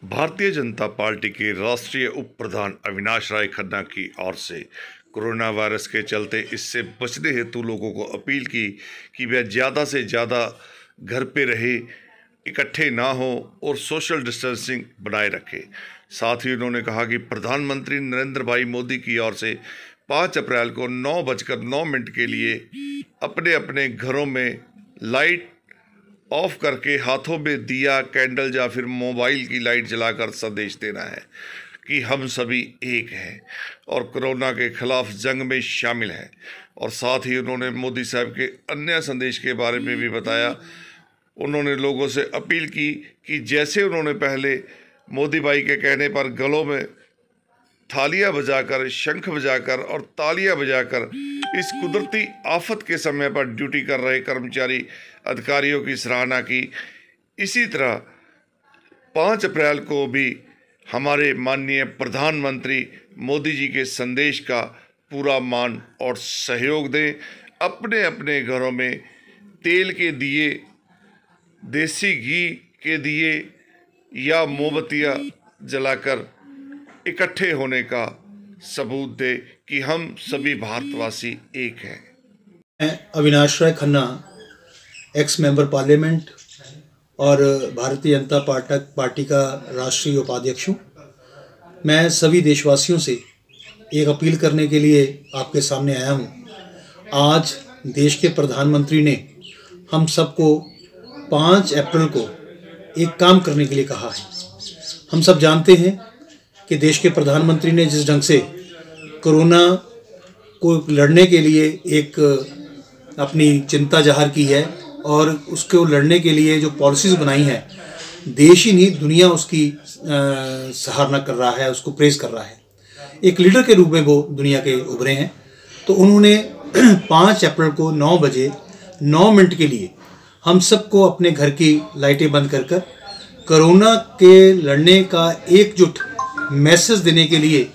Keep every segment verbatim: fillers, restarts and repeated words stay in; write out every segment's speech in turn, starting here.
Bharatiya Janata party के राष्ट्रीय उप प्रधान अविनाश राय खन्ना की ओर से कोरोना वायरस के चलते इससे बचने हेतु लोगों को अपील की कि वे ज़्यादा से ज़्यादा घर पे रहे, इकट्ठे ना हो और सोशल डिस्टेंसिंग बनाए रखें। साथ ही उन्होंने कहा कि प्रधानमंत्री नरेंद्र भाई मोदी की ओर से पाँच अप्रैल को नौ बजकर नौ मिनट के लिए अपने अपने घरों में लाइट ऑफ करके हाथों में दिया, कैंडल या फिर मोबाइल की लाइट जलाकर संदेश देना है कि हम सभी एक हैं और कोरोना के खिलाफ जंग में शामिल हैं। और साथ ही उन्होंने मोदी साहब के अन्य संदेश के बारे में भी बताया। उन्होंने लोगों से अपील की कि जैसे उन्होंने पहले मोदी भाई के कहने पर गलों में थालियां बजाकर, शंख बजाकर और तालियां बजाकर इस कुदरती आफत के समय पर ड्यूटी कर रहे कर्मचारी अधिकारियों की सराहना की, इसी तरह पाँच अप्रैल को भी हमारे माननीय प्रधानमंत्री मोदी जी के संदेश का पूरा मान और सहयोग दें। अपने अपने घरों में तेल के दिए, देसी घी के दिए या मोमबत्तियाँ जलाकर इकट्ठे होने का सबूत दे कि हम सभी भारतवासी एक हैं। मैं Avinash Rai Khanna, ex member parliament और भारतीय जनता पार्टी पार्टी का राष्ट्रीय उपाध्यक्ष हूँ। मैं सभी देशवासियों से एक अपील करने के लिए आपके सामने आया हूँ। आज देश के प्रधानमंत्री ने हम सबको पाँच अप्रैल को एक काम करने के लिए कहा है। हम सब जानते हैं कि देश के प्रधानमंत्री ने जिस ढंग से कोरोना को लड़ने के लिए एक अपनी चिंता जाहिर की है और उसको लड़ने के लिए जो पॉलिसीज़ बनाई हैं, देश ही नहीं दुनिया उसकी सराहना कर रहा है, उसको प्रेज़ कर रहा है। एक लीडर के रूप में वो दुनिया के उभरे हैं। तो उन्होंने पाँच अप्रैल को नौ बजे नौ मिनट के लिए हम सबको अपने घर की लाइटें बंद कर कर कोरोना के लड़ने का एकजुट मैसेज देने के लिए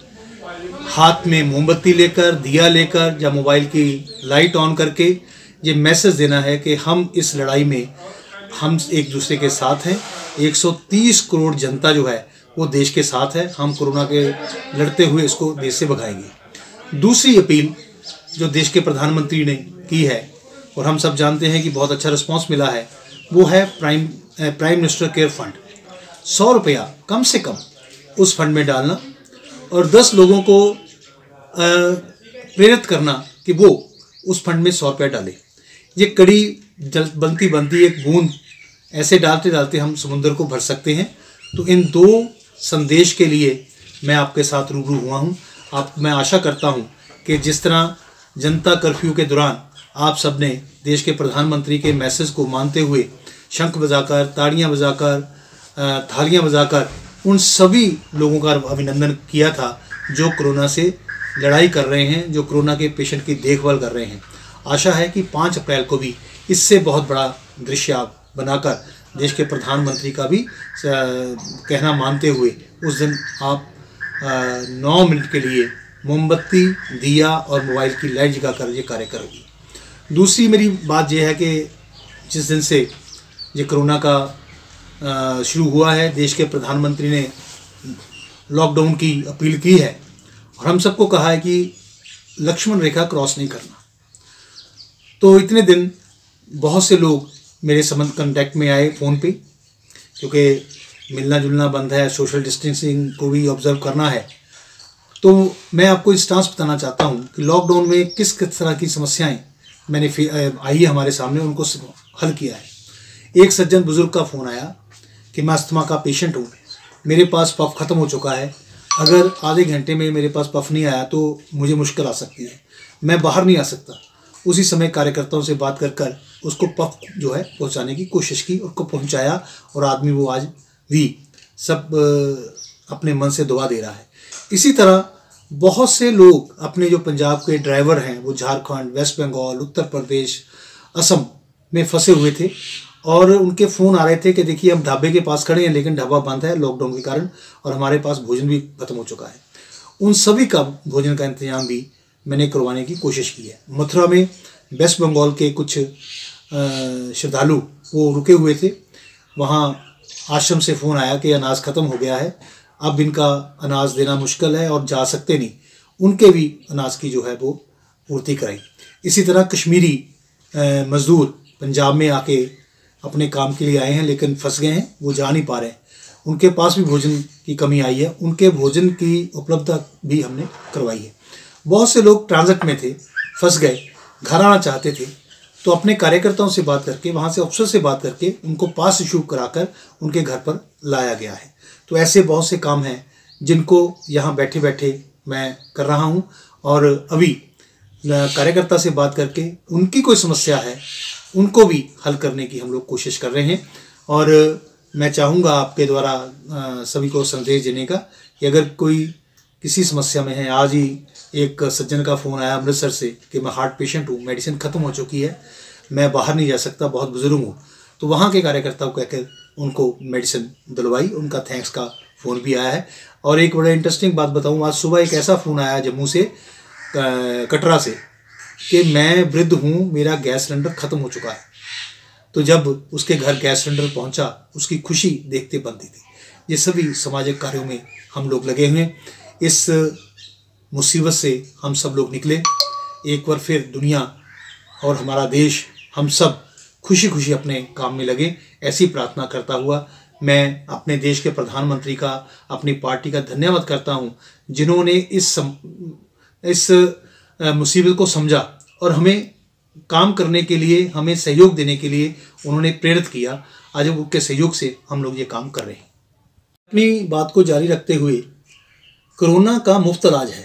हाथ में मोमबत्ती लेकर, दिया लेकर या मोबाइल की लाइट ऑन करके ये मैसेज देना है कि हम इस लड़ाई में हम एक दूसरे के साथ हैं। एक सौ तीस करोड़ जनता जो है वो देश के साथ है। हम कोरोना के लड़ते हुए इसको देश से भगाएंगे। दूसरी अपील जो देश के प्रधानमंत्री ने की है और हम सब जानते हैं कि बहुत अच्छा रिस्पांस मिला है, वो है prime prime minister care fund. सौ रुपया कम से कम उस फंड में डालना और दस लोगों को प्रेरित करना कि वो उस फंड में सौ रुपया डालें। ये कड़ी जल बनती बनती एक बूंद ऐसे डालते डालते हम समुद्र को भर सकते हैं। तो इन दो संदेश के लिए मैं आपके साथ रूबरू हुआ हूँ। आप मैं आशा करता हूँ कि जिस तरह जनता कर्फ्यू के दौरान आप सब ने देश के प्रधानमंत्री के मैसेज को मानते हुए शंख बजाकर, ताड़ियाँ बजाकर, थालियाँ बजाकर उन सभी लोगों का अभिनंदन किया था जो कोरोना से लड़ाई कर रहे हैं, जो कोरोना के पेशेंट की देखभाल कर रहे हैं। आशा है कि पाँच अप्रैल को भी इससे बहुत बड़ा दृश्य आप बनाकर देश के प्रधानमंत्री का भी कहना मानते हुए उस दिन आप नौ मिनट के लिए मोमबत्ती, दिया और मोबाइल की लाइट जगाकर ये कार्य करेंगे। दूसरी मेरी बात यह है कि जिस दिन से ये कोरोना का शुरू हुआ है, देश के प्रधानमंत्री ने लॉकडाउन की अपील की है और हम सबको कहा है कि लक्ष्मण रेखा क्रॉस नहीं करना। तो इतने दिन बहुत से लोग मेरे संबंध कांटेक्ट में आए फ़ोन पे, क्योंकि मिलना जुलना बंद है, सोशल डिस्टेंसिंग को भी ऑब्जर्व करना है। तो मैं आपको इंस्टांस बताना चाहता हूँ कि लॉकडाउन में किस किस तरह की समस्याएं मैंने आई है हमारे सामने, उनको हल किया है। एक सज्जन बुज़ुर्ग का फ़ोन आया कि मैं अस्थमा का पेशेंट हूँ, मेरे पास पफ ख़त्म हो चुका है, अगर आधे घंटे में मेरे पास पफ नहीं आया तो मुझे मुश्किल आ सकती है, मैं बाहर नहीं आ सकता। उसी समय कार्यकर्ताओं से बात कर कर उसको पफ जो है पहुंचाने की कोशिश की, उसको पहुंचाया और आदमी वो आज भी सब अपने मन से दुआ दे रहा है। इसी तरह बहुत से लोग अपने जो पंजाब के ड्राइवर हैं वो झारखंड, वेस्ट बंगाल, उत्तर प्रदेश, असम में फंसे हुए थे और उनके फ़ोन आ रहे थे कि देखिए हम ढाबे के पास खड़े हैं लेकिन ढाबा बंद है लॉकडाउन के कारण और हमारे पास भोजन भी खत्म हो चुका है। उन सभी का भोजन का इंतजाम भी मैंने करवाने की कोशिश की है। मथुरा में वेस्ट बंगाल के कुछ श्रद्धालु वो रुके हुए थे, वहाँ आश्रम से फ़ोन आया कि अनाज ख़त्म हो गया है, अब इनका अनाज देना मुश्किल है और जा सकते नहीं, उनके भी अनाज की जो है वो पूर्ति कराई। इसी तरह कश्मीरी मज़दूर पंजाब में आके अपने काम के लिए आए हैं लेकिन फंस गए हैं, वो जा नहीं पा रहे हैं, उनके पास भी भोजन की कमी आई है, उनके भोजन की उपलब्धता भी हमने करवाई है। बहुत से लोग ट्रांजिट में थे, फंस गए, घर आना चाहते थे, तो अपने कार्यकर्ताओं से बात करके, वहाँ से अफसर से बात करके उनको पास इशू कराकर उनके घर पर लाया गया है। तो ऐसे बहुत से काम हैं जिनको यहाँ बैठे बैठे मैं कर रहा हूँ और अभी कार्यकर्ता से बात करके उनकी कोई समस्या है उनको भी हल करने की हम लोग कोशिश कर रहे हैं। और मैं चाहूँगा आपके द्वारा सभी को संदेश देने का कि अगर कोई किसी समस्या में है, आज ही एक सज्जन का फ़ोन आया अमृतसर से कि मैं हार्ट पेशेंट हूँ, मेडिसिन ख़त्म हो चुकी है, मैं बाहर नहीं जा सकता, बहुत बुजुर्ग हूँ, तो वहाँ के कार्यकर्ता को कहकर उनको मेडिसिन दिलवाई, उनका थैंक्स का फ़ोन भी आया है। और एक बड़ा इंटरेस्टिंग बात बताऊँ, आज सुबह एक ऐसा फ़ोन आया जम्मू से, कटरा से, कि मैं वृद्ध हूँ, मेरा गैस सिलेंडर ख़त्म हो चुका है। तो जब उसके घर गैस सिलेंडर पहुँचा, उसकी खुशी देखते बनती थी। ये सभी सामाजिक कार्यों में हम लोग लगे हुए हैं। इस मुसीबत से हम सब लोग निकले, एक बार फिर दुनिया और हमारा देश, हम सब खुशी खुशी अपने काम में लगे, ऐसी प्रार्थना करता हुआ मैं अपने देश के प्रधानमंत्री का, अपनी पार्टी का धन्यवाद करता हूं, जिन्होंने इस सम, इस मुसीबत को समझा और हमें काम करने के लिए, हमें सहयोग देने के लिए उन्होंने प्रेरित किया। आज उनके सहयोग से हम लोग ये काम कर रहे हैं। अपनी बात को जारी रखते हुए, कोरोना का मुफ्त इलाज है,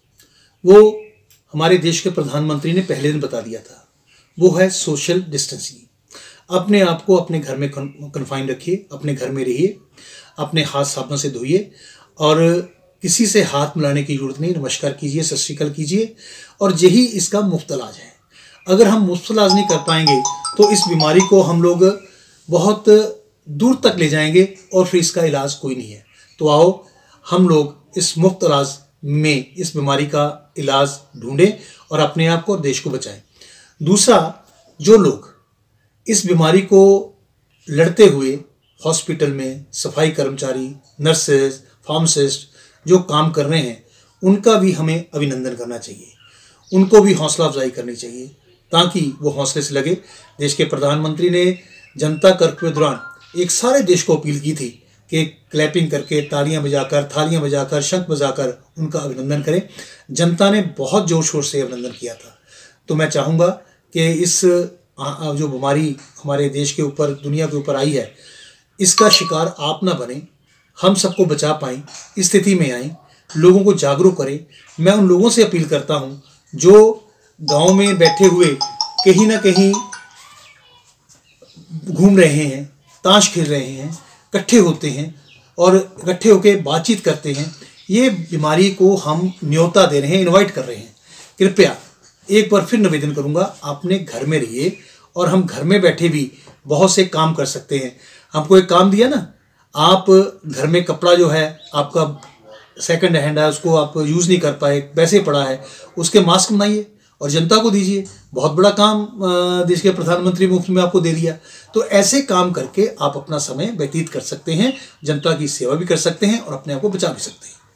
वो हमारे देश के प्रधानमंत्री ने पहले दिन बता दिया था, वो है सोशल डिस्टेंसिंग। अपने आप को अपने घर में कन्फाइन रखिए, अपने घर में रहिए, अपने हाथ साबुन से धोइए और किसी से हाथ मिलाने की जरूरत नहीं, नमस्कार कीजिए, सत श्री अकाल कीजिए, और यही इसका मुफ्त इलाज है। अगर हम मुफ्त इलाज नहीं कर पाएंगे तो इस बीमारी को हम लोग बहुत दूर तक ले जाएंगे और फिर इसका इलाज कोई नहीं है। तो आओ हम लोग इस मुफ्त इलाज में इस बीमारी का इलाज ढूंढें और अपने आप को और देश को बचाएं। दूसरा, जो लोग इस बीमारी को लड़ते हुए हॉस्पिटल में सफाई कर्मचारी, नर्सेज, फार्मासिस्ट जो काम कर रहे हैं, उनका भी हमें अभिनंदन करना चाहिए, उनको भी हौसला अफजाई करनी चाहिए ताकि वो हौसले से लगे। देश के प्रधानमंत्री ने जनता कर्फ्यू के दौरान एक सारे देश को अपील की थी कि क्लैपिंग करके, तालियां बजाकर, थालियां बजाकर, शंख बजाकर उनका अभिनंदन करें। जनता ने बहुत जोर शोर से अभिनंदन किया था। तो मैं चाहूँगा कि इस जो बीमारी हमारे देश के ऊपर, दुनिया के ऊपर आई है, इसका शिकार आप ना बने, हम सबको बचा पाएँ, इस स्थिति में आएँ, लोगों को जागरूक करें। मैं उन लोगों से अपील करता हूँ जो गांव में बैठे हुए कहीं ना कहीं घूम रहे हैं, ताश खेल रहे हैं, इकट्ठे होते हैं और इकट्ठे होकर बातचीत करते हैं, ये बीमारी को हम न्योता दे रहे हैं, इनवाइट कर रहे हैं। कृपया एक बार फिर निवेदन करूंगा, अपने घर में रहिए और हम घर में बैठे भी बहुत से काम कर सकते हैं। हमको एक काम दिया ना, आप घर में कपड़ा जो है आपका सेकंड हैंड है, उसको आप यूज़ नहीं कर पाए, वैसे पड़ा है, उसके मास्क बनाइए और जनता को दीजिए। बहुत बड़ा काम देश के प्रधानमंत्री मुफ्त में आपको दे दिया। तो ऐसे काम करके आप अपना समय व्यतीत कर सकते हैं, जनता की सेवा भी कर सकते हैं और अपने आप को बचा भी सकते हैं।